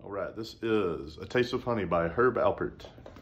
All right, this is A Taste of Honey by Herb Alpert.